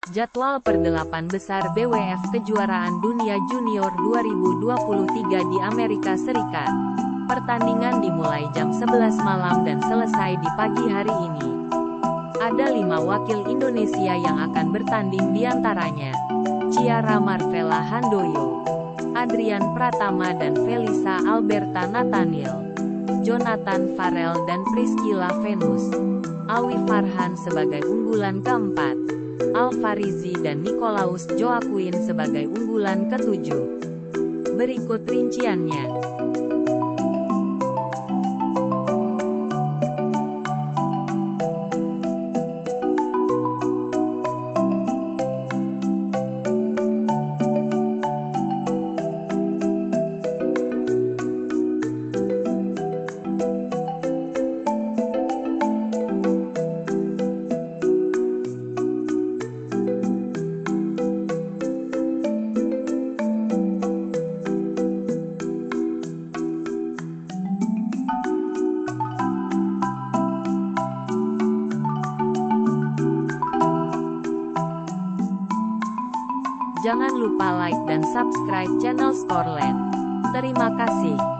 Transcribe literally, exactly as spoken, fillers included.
Jadwal perdelapan besar B W F Kejuaraan Dunia Junior dua ribu dua puluh tiga di Amerika Serikat. Pertandingan dimulai jam sebelas malam dan selesai di pagi hari ini. Ada lima wakil Indonesia yang akan bertanding diantaranya Ciara Marvella Handoyo, Adrian Pratama dan Felisa Alberta Nathaniel, Jonathan Farrell dan Priscilla Venus, Awi Farhan sebagai unggulan keempat, Alfarizi dan Nicolaus Joaquin sebagai unggulan ketujuh. Berikut rinciannya. Jangan lupa like dan subscribe channel Scoreland. Terima kasih.